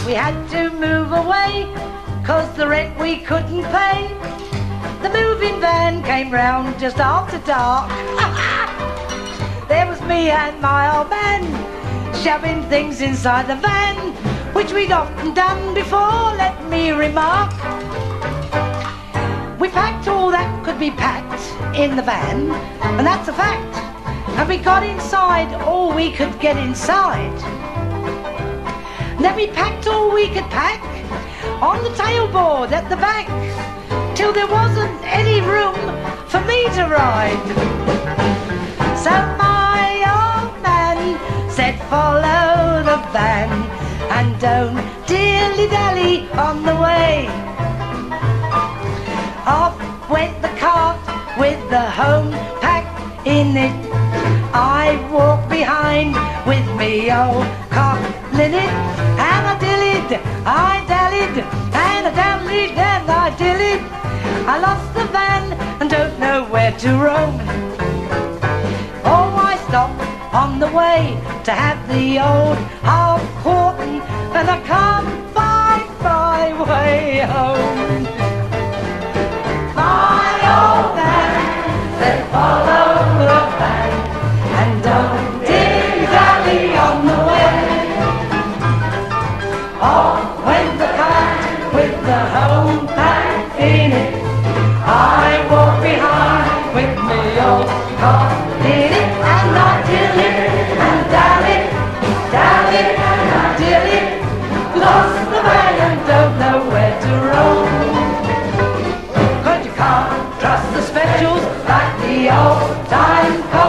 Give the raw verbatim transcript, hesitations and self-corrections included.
We had to move away, cause the rent we couldn't pay. The moving van came round just after dark. There was me and my old man, shoving things inside the van, which we'd often done before, let me remark. We packed all that could be packed in the van, and that's a fact. And we got inside all we could get inside. Then we packed all we could pack on the tailboard at the back, till there wasn't any room for me to ride. So my old man said, follow the van and don't dilly-dally on the way. Off went the cart with the home pack in it. I walked behind with me old cock linen, and I dillied, I dallied, and I dallied, and I dillied. I lost the van and don't know where to roam. Oh, I stopped on the way to have the old half quartern, and I can't find my way home. My old man said, follow the van and don't dilly-dally on the way. Off went the cart with the home pack in it. I walked behind with me old car in it, and I dillied and dallied, dallied and I dillied. Lost the way and don't know where to roam. Cause you can't trust the specials like the old time car.